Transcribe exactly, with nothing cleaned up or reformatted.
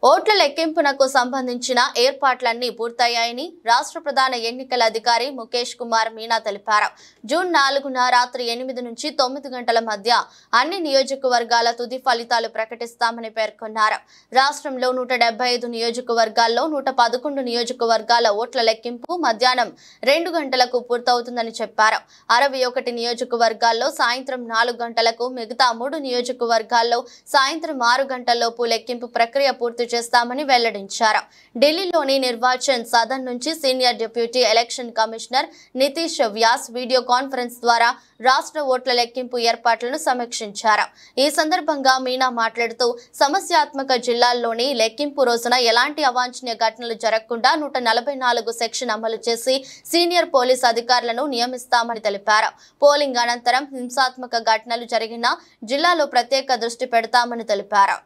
ఓట్ల లెక్కింపునకు సంబంధించిన ఏర్పాట్లన్నీ పూర్తయ్యాయని రాష్ట్ర ప్రధాన ఎన్నికల అధికారి ముఖేష్ కుమార్ మీనా తెలిపారు. జూన్ నాలుగున రాత్రి ఎనిమిది నుంచి తొమ్మిది గంటల మధ్య అన్ని నియోజకవర్గాల తుది ఫలితాలు ప్రకటిస్తామని పేర్కొన్నారు. రాష్ట్రంలో నూట డెబ్బై ఐదు నియోజకవర్గాల్లో నూట పదకొండు నియోజకవర్గాల ఓట్ల లెక్కింపు మధ్యాహ్నం రెండు గంటలకు పూర్తవుతుందని చెప్పారు. అరవై ఒకటి నియోజకవర్గాల్లో సాయంత్రం నాలుగు గంటలకు, మిగతా మూడు నియోజకవర్గాల్లో సాయంత్రం ఆరు గంటల్లోపు లెక్కింపు ప్రక్రియ పూర్తి చేస్తామని వెల్లడించారు. ఢిల్లీలోని నిర్వాచన్ సదన్ నుంచి senior deputy election commissioner Nitish Vyas video conference ద్వారా రాష్ట్ర ఓట్ల లెక్కింపు ఏర్పాట్లను సమీక్షించారు. ఈ సందర్భంగా మీనా మాట్లాడుతూ సమస్యాత్మక జిల్లాల్లోని లెక్కింపు రోజున ఎలాంటి అవాంఛనీయ ఘటనలు జరగకుండా నూట నలభై నాలుగు సెక్షన్ అమలు చేసి సీనియర్ పోలీస్ అధికారులను నియమిస్తామని తెలిపారు. పోలింగ్ అనంతరం హింసాత్మక ఘటనలు జరిగిన జిల్లాలో ప్రత్యేక దృష్టి పెడతామని తెలిపారు.